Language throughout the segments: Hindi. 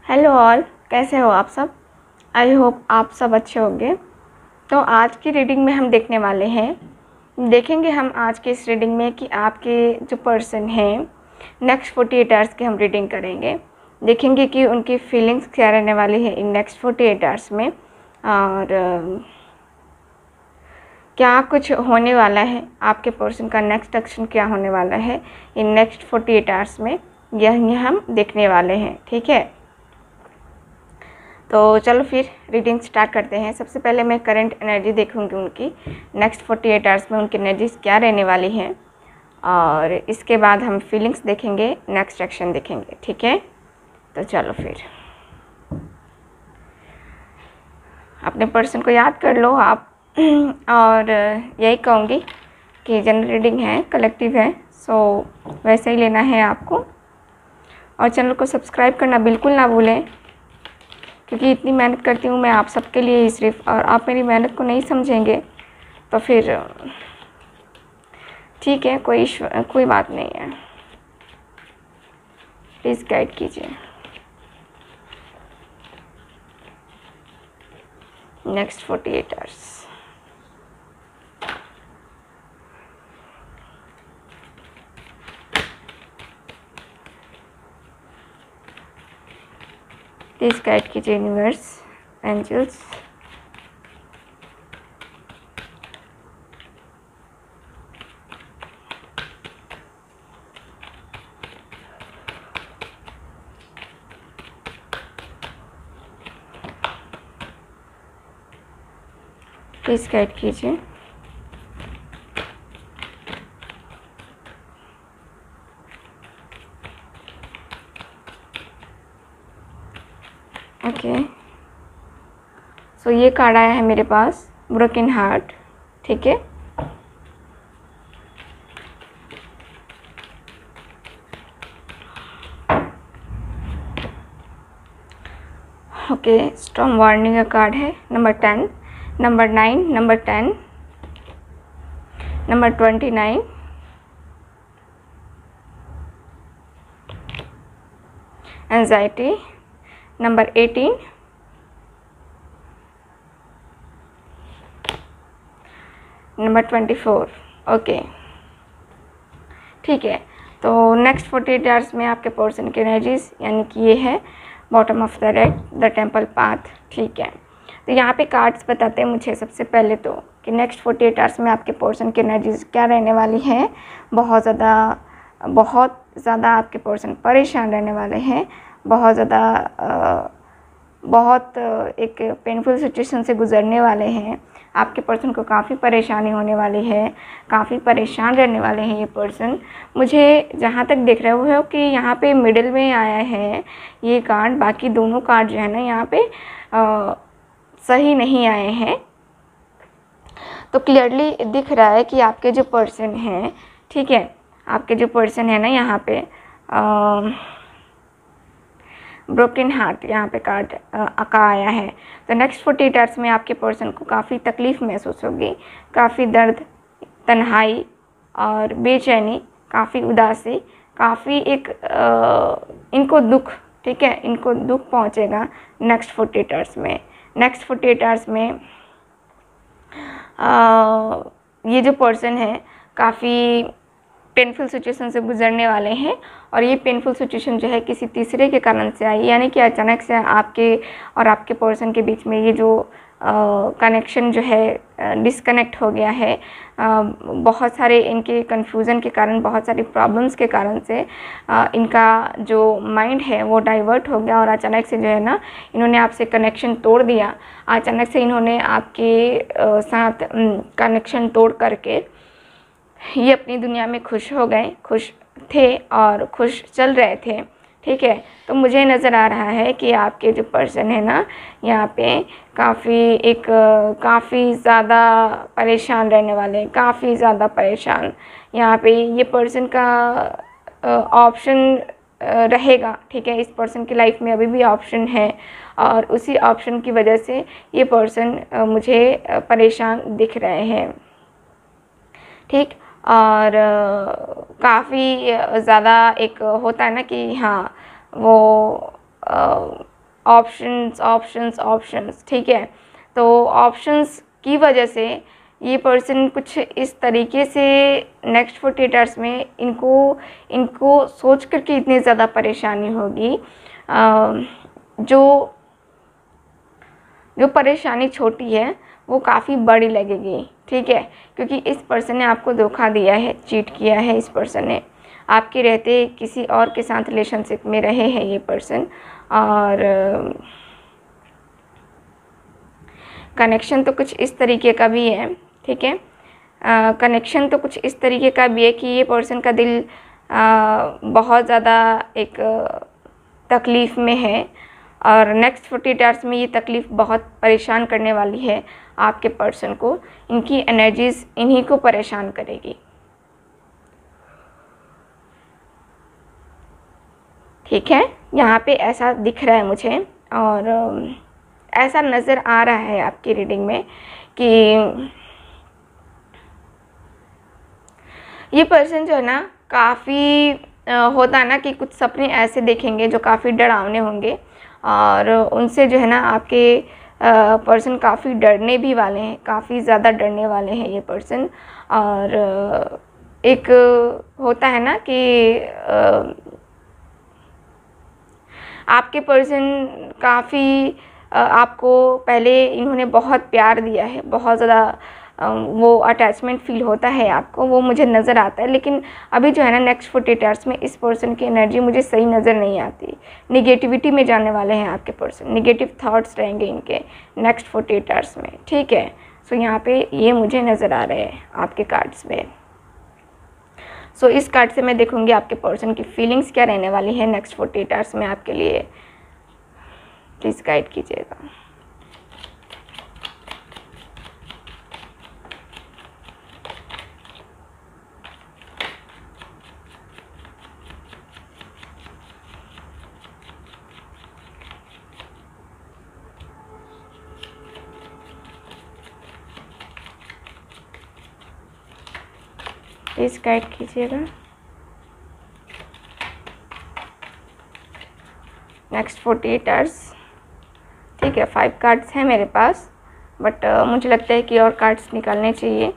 हेलो ऑल, कैसे हो आप सब। आई होप आप सब अच्छे होंगे। तो आज की रीडिंग में हम देखेंगे हम आज के इस रीडिंग में कि आपके जो पर्सन हैं नेक्स्ट 48 आवर्स की हम रीडिंग करेंगे। देखेंगे कि उनकी फीलिंग्स क्या रहने वाली है इन नेक्स्ट 48 आवर्स में, और क्या कुछ होने वाला है, आपके पर्सन का नेक्स्ट एक्शन क्या होने वाला है इन नेक्स्ट 48 आवर्स में, यह हम देखने वाले हैं। ठीक है, तो चलो फिर रीडिंग स्टार्ट करते हैं। सबसे पहले मैं करंट एनर्जी देखूंगी उनकी नेक्स्ट 48 आवर्स में, उनकी एनर्जीज क्या रहने वाली हैं, और इसके बाद हम फीलिंग्स देखेंगे, नेक्स्ट एक्शन देखेंगे। ठीक है, तो चलो फिर अपने पर्सन को याद कर लो आप और यही कहूँगी कि जनरल रीडिंग है, कलेक्टिव है, सो वैसे ही लेना है आपको। और चैनल को सब्सक्राइब करना बिल्कुल ना भूलें, क्योंकि इतनी मेहनत करती हूँ मैं आप सबके लिए ही सिर्फ, और आप मेरी मेहनत को नहीं समझेंगे तो फिर ठीक है, कोई बात नहीं है। प्लीज़ गाइड कीजिए नेक्स्ट 48 आवर्स। प्लीज़ गाइड कीजिए यूनिवर्स, एंजल्स। प्लीज़ गाइड कीजिए। ओके, सो ये कार्ड आया है मेरे पास, ब्रोकन हार्ट। ठीक है, ओके, स्टॉर्म वार्निंग का कार्ड है, number 10, number 9, number 10, number 29, anxiety, number 18, number 24। Okay, ठीक है, तो नेक्स्ट 48 आवर्स में आपके पर्सन की एनर्जीज, यानी कि ये है bottom of the deck, the temple path. ठीक है, तो यहाँ पे कार्ड्स बताते हैं मुझे सबसे पहले तो कि नेक्स्ट 48 आवर्स में आपके पर्सन की एनर्जीज क्या रहने वाली हैं। बहुत ज़्यादा आपके पर्सन परेशान रहने वाले हैं, बहुत एक पेनफुल सिचुएशन से गुजरने वाले हैं। आपके पर्सन को काफ़ी परेशानी होने वाली है, काफ़ी परेशान रहने वाले हैं ये पर्सन। मुझे जहाँ तक दिख रहा है वो कि यहाँ पे मिडिल में आया है ये कार्ड, बाकी दोनों कार्ड जो है ना यहाँ पे सही नहीं आए हैं। तो क्लियरली दिख रहा है कि आपके जो पर्सन हैं, ठीक है, आपके जो पर्सन है ना यहाँ पे ब्रोकन हार्ट यहाँ पे कार्ड का आया है। तो नेक्स्ट 48 आवर्स में आपके पर्सन को काफ़ी तकलीफ़ महसूस होगी, काफ़ी दर्द, तन्हाई और बेचैनी, काफ़ी उदासी, काफ़ी एक इनको दुख, ठीक है, इनको दुख पहुँचेगा नेक्स्ट 48 आवर्स में। नेक्स्ट 48 आवर्स में ये जो पर्सन है काफ़ी पेनफुल सिचुएशन से गुजरने वाले हैं, और ये पेनफुल सिचुएशन जो है किसी तीसरे के कारण से आई, यानी कि अचानक से आपके और आपके पर्सन के बीच में ये जो कनेक्शन जो है डिस्कनेक्ट हो गया है। बहुत सारे इनके कन्फ्यूज़न के कारण, बहुत सारी प्रॉब्लम्स के कारण से इनका जो माइंड है वो डाइवर्ट हो गया, और अचानक से जो है ना इन्होंने आपसे कनेक्शन तोड़ दिया। अचानक से इन्होंने आपके साथ कनेक्शन तोड़ करके ये अपनी दुनिया में खुश हो गए, खुश थे और खुश चल रहे थे। ठीक है, तो मुझे नज़र आ रहा है कि आपके जो पर्सन है ना यहाँ पे काफ़ी ज़्यादा परेशान रहने वाले हैं, काफ़ी ज़्यादा परेशान। यहाँ पे ये पर्सन का ऑप्शन रहेगा, ठीक है, इस पर्सन की लाइफ में अभी भी ऑप्शन है, और उसी ऑप्शन की वजह से ये पर्सन मुझे परेशान दिख रहे हैं। ठीक, और काफ़ी ज़्यादा एक होता है ना कि हाँ वो ऑप्शंस ऑप्शंस ऑप्शंस, ठीक है। तो ऑप्शंस की वजह से ये पर्सन कुछ इस तरीके से नेक्स्ट 48 आवर्स में इनको सोच करके इतनी ज़्यादा परेशानी होगी, जो परेशानी छोटी है वो काफ़ी बड़ी लगेगी, ठीक है। क्योंकि इस पर्सन ने आपको धोखा दिया है, चीट किया है। इस पर्सन ने आपके रहते किसी और के साथ रिलेशनशिप में रहे हैं ये पर्सन, और कनेक्शन तो कुछ इस तरीके का भी है, ठीक है। कनेक्शन तो कुछ इस तरीके का भी है कि ये पर्सन का दिल बहुत ज़्यादा एक तकलीफ़ में है, और नेक्स्ट 48 आवर्स में ये तकलीफ़ बहुत परेशान करने वाली है आपके पर्सन को। इनकी एनर्जीज़ इन्हीं को परेशान करेगी, ठीक है। यहाँ पे ऐसा दिख रहा है मुझे, और ऐसा नज़र आ रहा है आपकी रीडिंग में कि ये पर्सन जो है ना काफ़ी होता है ना कि कुछ सपने ऐसे देखेंगे जो काफ़ी डरावने होंगे, और उनसे जो है ना आपके पर्सन काफ़ी डरने भी वाले हैं, काफ़ी ज़्यादा डरने वाले हैं ये पर्सन। और एक होता है ना कि आपके पर्सन काफ़ी आपको पहले इन्होंने बहुत प्यार दिया है, बहुत ज़्यादा वो अटैचमेंट फील होता है आपको, वो मुझे नज़र आता है। लेकिन अभी जो है ना नेक्स्ट 48 आवर्स में इस पर्सन की एनर्जी मुझे सही नज़र नहीं आती। निगेटिविटी में जाने वाले हैं आपके पर्सन, निगेटिव थॉट्स रहेंगे इनके नेक्स्ट 48 आवर्स में, ठीक है। सो यहाँ पे ये मुझे नज़र आ रहे हैं आपके कार्ड्स में। सो इस कार्ड से मैं देखूँगी आपके पर्सन की फीलिंग्स क्या रहने वाली है नेक्स्ट 48 आवर्स में आपके लिए। प्लीज़ गाइड कीजिएगा। प्लीज़ गाइड कीजिएगा। नेक्स्ट 48 आवर्स, ठीक है। 5 कार्ड्स हैं मेरे पास, बट मुझे लगता है कि और कार्ड्स निकालने चाहिए।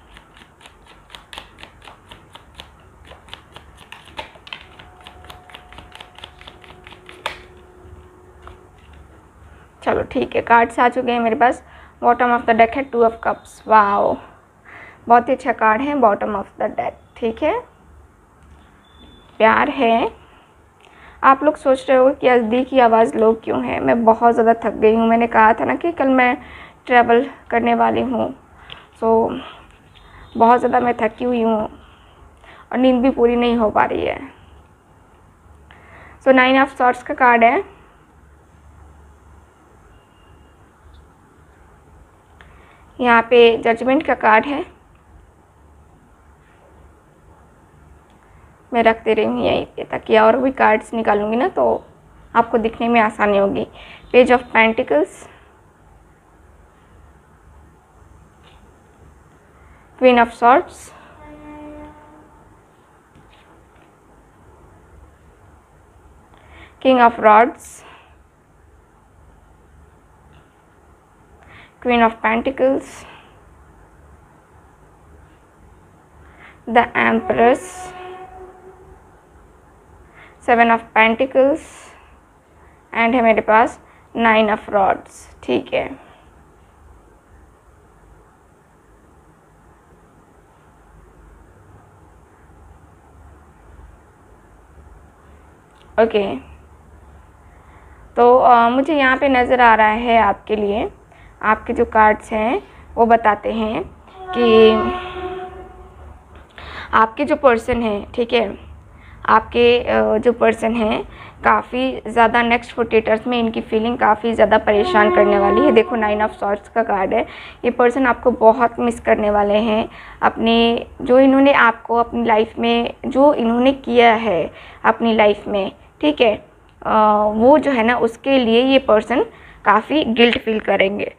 चलो ठीक है, कार्ड्स आ चुके हैं मेरे पास। बॉटम ऑफ द डेक है 2 ऑफ कप्स। वाओ, बहुत ही अच्छा कार्ड है बॉटम ऑफ द डेक, ठीक है। प्यार है। आप लोग सोच रहे हो कि अजदी की आवाज़ लो क्यों है। मैं बहुत ज़्यादा थक गई हूँ। मैंने कहा था ना कि कल मैं ट्रैवल करने वाली हूँ, सो बहुत ज़्यादा मैं थकी हुई हूँ और नींद भी पूरी नहीं हो पा रही है। सो 9 ऑफ सॉर्ड्स का कार्ड है। यहाँ पे जजमेंट का कार्ड है। मैं रख दे रही हूँ यहीं पे, ताकि और भी कार्ड्स निकालूंगी ना तो आपको दिखने में आसानी होगी। Page of pentacles, queen of swords, king of rods, queen of pentacles, the empress, 7 of pentacles, and है मेरे पास 9 ऑफ रॉड्स, ठीक है। ओके, तो मुझे यहाँ पे नज़र आ रहा है आपके लिए, आपके जो कार्ड्स हैं वो बताते हैं कि आपके जो पर्सन हैं, ठीक है, आपके जो पर्सन हैं काफ़ी ज़्यादा नेक्स्ट 48 आवर्स में इनकी फीलिंग काफ़ी ज़्यादा परेशान करने वाली है। देखो 9 ऑफ सॉर्ड्स का कार्ड है। ये पर्सन आपको बहुत मिस करने वाले हैं। अपने जो इन्होंने आपको अपनी लाइफ में जो इन्होंने किया है अपनी लाइफ में, ठीक है, वो जो है ना उसके लिए ये पर्सन काफ़ी गिल्ट फील करेंगे।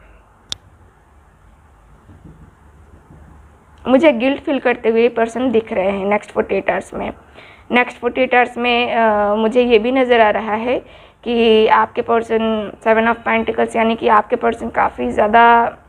मुझे गिल्ट फील करते हुए पर्सन दिख रहे हैं नेक्स्ट 48 आवर्स में। नेक्स्ट 48 आवर्स में मुझे ये भी नज़र आ रहा है कि आपके पर्सन 7 ऑफ पेंटिकल्स यानी कि आपके पर्सन काफ़ी ज़्यादा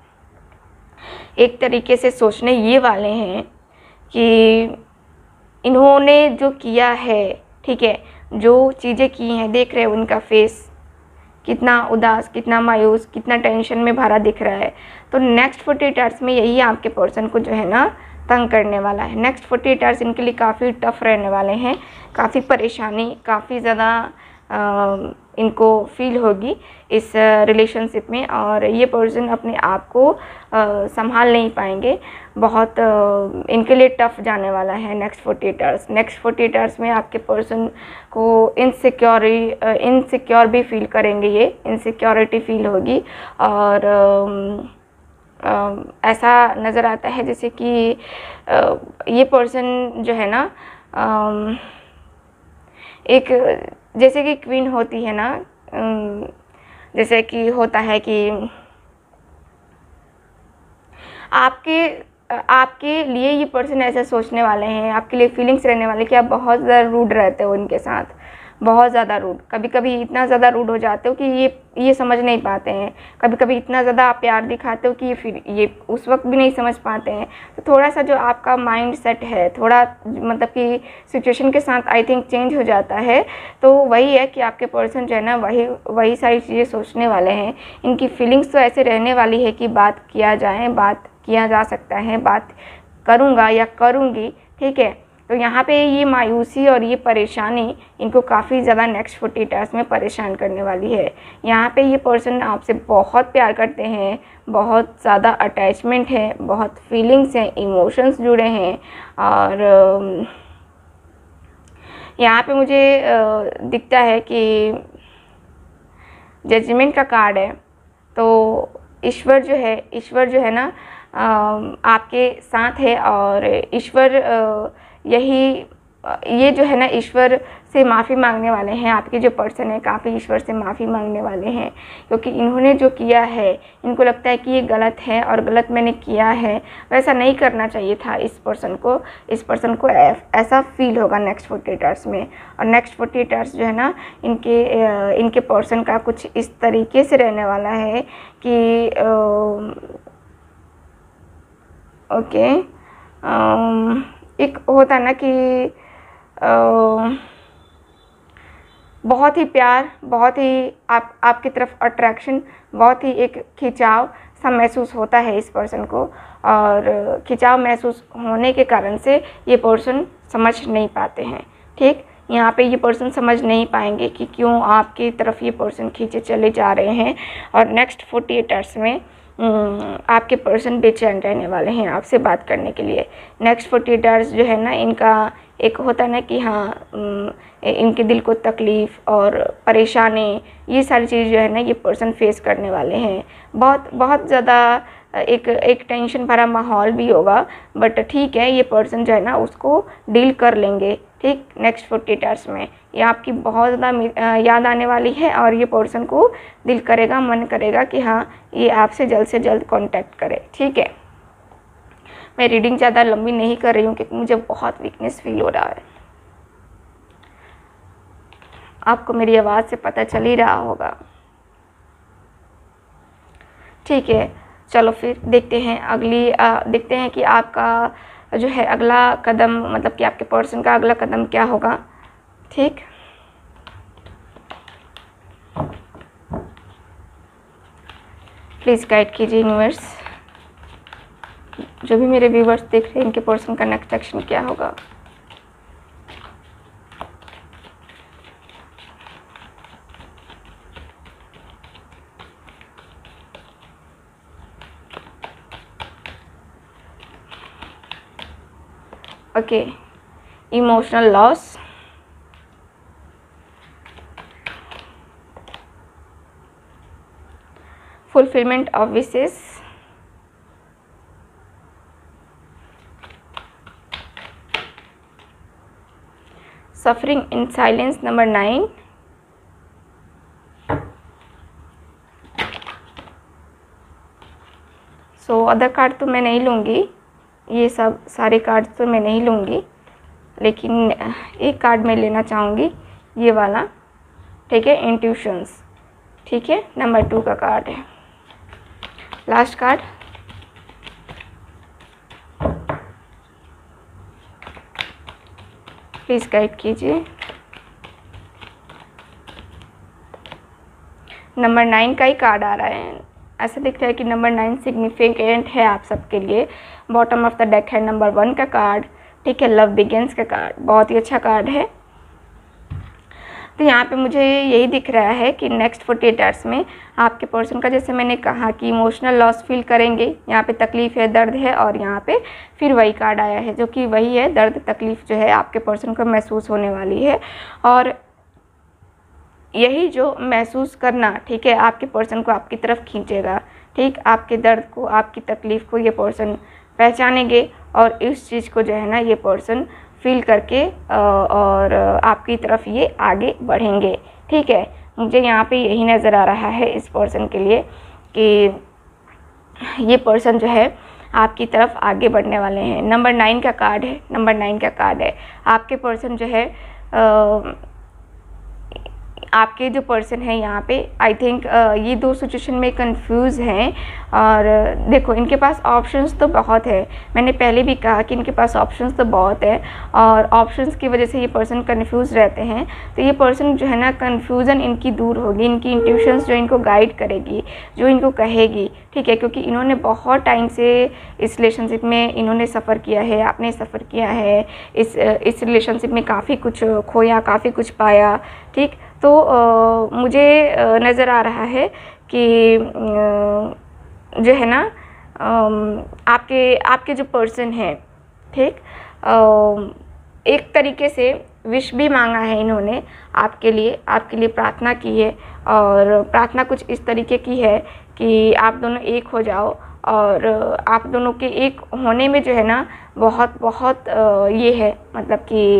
एक तरीके से सोचने ये वाले हैं कि इन्होंने जो किया है, ठीक है, जो चीज़ें की हैं, देख रहे हो उनका फेस कितना उदास, कितना मायूस, कितना टेंशन में भरा दिख रहा है। तो नेक्स्ट 48 आवर्स में यही आपके पर्सन को जो है ना तंग करने वाला है। नेक्स्ट 48 आवर्स इनके लिए काफ़ी टफ रहने वाले हैं, काफ़ी परेशानी, काफ़ी ज़्यादा इनको फील होगी इस रिलेशनशिप में, और ये पर्सन अपने आप को संभाल नहीं पाएंगे। बहुत इनके लिए टफ जाने वाला है नेक्स्ट 48 आवर्स। नेक्स्ट 48 आवर्स में आपके पर्सन को इनसिक्योर भी फील करेंगे, ये इनसिक्योरिटी फील होगी, और ऐसा नज़र आता है जैसे कि ये पर्सन जो है ना एक जैसे कि क्वीन होती है ना, जैसे कि होता है कि आपके लिए ये पर्सन ऐसा सोचने वाले हैं, आपके लिए फीलिंग्स रहने वाले कि आप बहुत ज़्यादा रूड रहते हो इनके साथ, बहुत ज़्यादा रूड, कभी कभी इतना ज़्यादा रूड हो जाते हो कि ये समझ नहीं पाते हैं, कभी कभी इतना ज़्यादा आप प्यार दिखाते हो कि ये उस वक्त भी नहीं समझ पाते हैं। तो थोड़ा सा जो आपका माइंड सेट है, थोड़ा मतलब कि सिचुएशन के साथ आई थिंक चेंज हो जाता है। तो वही है कि आपके पर्सन जो है ना वही सारी चीज़ें सोचने वाले हैं। इनकी फीलिंग्स तो ऐसे रहने वाली है कि बात किया जा सकता है, बात करूँगा या करूँगी, ठीक है। तो यहाँ पे ये मायूसी और ये परेशानी इनको काफ़ी ज़्यादा नेक्स्ट 48 आवर्स में परेशान करने वाली है। यहाँ पे ये पर्सन आपसे बहुत प्यार करते हैं, बहुत ज़्यादा अटैचमेंट है, बहुत फीलिंग्स हैं, इमोशंस जुड़े हैं, और यहाँ पे मुझे दिखता है कि जजमेंट का कार्ड है। तो ईश्वर जो है ना आपके साथ है, और ईश्वर ये जो है ना ईश्वर से माफ़ी मांगने वाले हैं। आपके जो पर्सन है काफ़ी ईश्वर से माफ़ी मांगने वाले हैं, क्योंकि इन्होंने जो किया है इनको लगता है कि ये गलत है और गलत मैंने किया है, वैसा नहीं करना चाहिए था इस पर्सन को ऐसा फील होगा नेक्स्ट 48 आवर्स में। और नेक्स्ट 48 आवर्स जो है ना इनके पर्सन का कुछ इस तरीके से रहने वाला है कि ओके, एक होता ना कि बहुत ही प्यार, बहुत ही आपकी तरफ अट्रैक्शन, बहुत ही एक खिंचाव सा महसूस होता है इस पर्सन को, और खिंचाव महसूस होने के कारण से ये पर्सन समझ नहीं पाते हैं, ठीक। यहाँ पे ये पर्सन समझ नहीं पाएंगे कि क्यों आपकी तरफ ये पर्सन खींचे चले जा रहे हैं। और नेक्स्ट 48 आवर्स में आपके पर्सन बेचैन रहने वाले हैं आपसे बात करने के लिए। नेक्स्ट 48 आवर्स जो है ना इनका एक होता है ना कि हाँ इनके दिल को तकलीफ़ और परेशानी, ये सारी चीज़ जो है ना ये पर्सन फेस करने वाले हैं। बहुत ज़्यादा एक टेंशन भरा माहौल भी होगा, बट ठीक है, ये पर्सन जो है ना उसको डील कर लेंगे, ठीक। नेक्स्ट 48 आवर्स में ये आपकी बहुत ज़्यादा याद आने वाली है, और ये पर्सन को दिल करेगा, मन करेगा कि हाँ ये आपसे जल्द से जल्द कांटेक्ट करे, ठीक है। मैं रीडिंग ज़्यादा लंबी नहीं कर रही हूँ क्योंकि मुझे बहुत वीकनेस फील हो रहा है। आपको मेरी आवाज़ से पता चल ही रहा होगा, ठीक है। चलो फिर देखते हैं कि आपका जो है अगला कदम, मतलब कि आपके पर्सन का अगला कदम क्या होगा, ठीक। प्लीज़ गाइड कीजिए यूनिवर्स, जो भी मेरे व्यूवर्स देख रहे हैं इनके पर्सन का नेक्स्ट एक्शन क्या होगा। Okay, emotional loss, fulfillment of wishes, suffering in silence, number 9, so other card तो मैं नहीं लूँगी, ये सब सारे कार्ड तो मैं नहीं लूँगी, लेकिन एक कार्ड मैं लेना चाहूँगी, ये वाला ठीक है, इंट्यूशंस। ठीक है, नंबर 2 का कार्ड है। लास्ट कार्ड, प्लीज़ गाइड कीजिए। नंबर 9 का ही कार्ड आ रहा है। ऐसा दिख रहा है कि नंबर 9 सिग्निफिकेंट है आप सबके लिए। बॉटम ऑफ द डेक है नंबर 1 का कार्ड। ठीक है, लव बिगिंस का कार्ड, बहुत ही अच्छा कार्ड है। तो यहाँ पे मुझे यही दिख रहा है कि नेक्स्ट 48 आवर्स में आपके पर्सन का, जैसे मैंने कहा कि इमोशनल लॉस फील करेंगे। यहाँ पे तकलीफ़ है, दर्द है, और यहाँ पे फिर वही कार्ड आया है जो कि वही है, दर्द तकलीफ़ जो है आपके पर्सन को महसूस होने वाली है। और यही जो महसूस करना, ठीक है, आपके पर्सन को आपकी तरफ खींचेगा। ठीक, आपके दर्द को, आपकी तकलीफ़ को ये पर्सन पहचानेंगे और इस चीज़ को जो है ना ये पर्सन फील करके और आपकी तरफ ये आगे बढ़ेंगे। ठीक है, मुझे यहाँ पे यही नज़र आ रहा है इस पर्सन के लिए कि ये पर्सन जो है आपकी तरफ आगे बढ़ने वाले हैं। नंबर 9 का कार्ड है, नंबर 9 का कार्ड है। आपके पर्सन जो है आपके जो पर्सन है यहाँ पे आई थिंक ये 2 सिचुएशन में कंफ्यूज हैं। और देखो, इनके पास ऑप्शंस तो बहुत है। मैंने पहले भी कहा कि इनके पास ऑप्शंस तो बहुत है और ऑप्शंस की वजह से ये पर्सन कंफ्यूज रहते हैं। तो ये पर्सन जो है ना, कंफ्यूजन इनकी दूर होगी। इनकी इंट्यूशंस जो इनको गाइड करेगी, जो इनको कहेगी। ठीक है, क्योंकि इन्होंने बहुत टाइम से इस रिलेशनशिप में इन्होंने सफ़र किया है, आपने सफ़र किया है। इस रिलेशनशिप में काफ़ी कुछ खोया, काफ़ी कुछ पाया। ठीक, तो मुझे नज़र आ रहा है कि जो है ना आपके जो पर्सन है, ठीक, एक तरीके से विश भी मांगा है इन्होंने आपके लिए प्रार्थना की है। और प्रार्थना कुछ इस तरीके की है कि आप दोनों एक हो जाओ। और आप दोनों के एक होने में जो है ना बहुत बहुत ये है, मतलब कि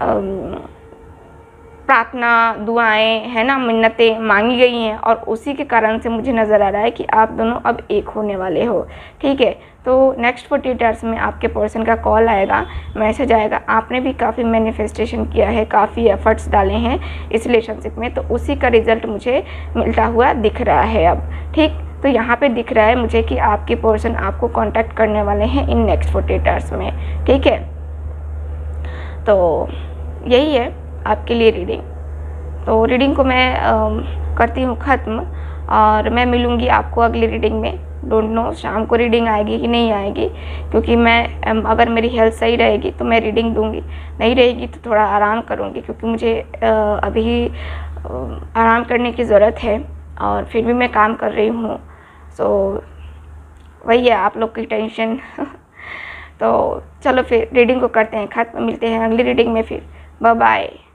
प्रार्थना, दुआएं है ना, मिन्नतें मांगी गई हैं और उसी के कारण से मुझे नज़र आ रहा है कि आप दोनों अब एक होने वाले हो। ठीक है, तो नेक्स्ट 48 आवर्स में आपके पर्सन का कॉल आएगा, मैसेज आएगा। आपने भी काफ़ी मैनिफेस्टेशन किया है, काफ़ी एफर्ट्स डाले हैं इस रिलेशनशिप में, तो उसी का रिज़ल्ट मुझे मिलता हुआ दिख रहा है अब। ठीक, तो यहाँ पे दिख रहा है मुझे कि आपके पर्सन आपको कांटेक्ट करने वाले हैं इन नेक्स्ट 48 आवर्स में। ठीक है, तो यही है आपके लिए रीडिंग। तो रीडिंग को मैं करती हूँ ख़त्म और मैं मिलूँगी आपको अगली रीडिंग में। डोंट नो शाम को रीडिंग आएगी कि नहीं आएगी, क्योंकि मैं अगर मेरी हेल्थ सही रहेगी तो मैं रीडिंग दूँगी, नहीं रहेगी तो थोड़ा आराम करूँगी, क्योंकि मुझे अभी आराम करने की ज़रूरत है और फिर भी मैं काम कर रही हूँ। सो वही है आप लोग की टेंशन। तो चलो फिर रीडिंग को करते हैं ख़त्म, मिलते हैं अगली रीडिंग में फिर। Bye bye.